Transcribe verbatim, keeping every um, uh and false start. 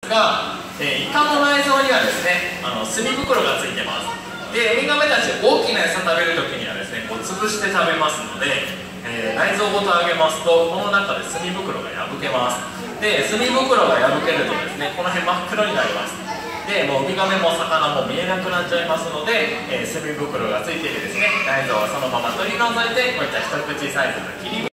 が、えー、イカの内臓にはですね、あの墨袋がついてます。で、ウミガメたち大きな餌食べるときにはですね、こう潰して食べますので、えー、内臓ごとあげますと、この中で墨袋が破けます。で、墨袋が破けるとですね、この辺真っ黒になります。で、もうウミガメも魚も見えなくなっちゃいますので、えー、墨袋がついていてですね、内臓はそのまま取り除いて、こういった一口サイズの切り身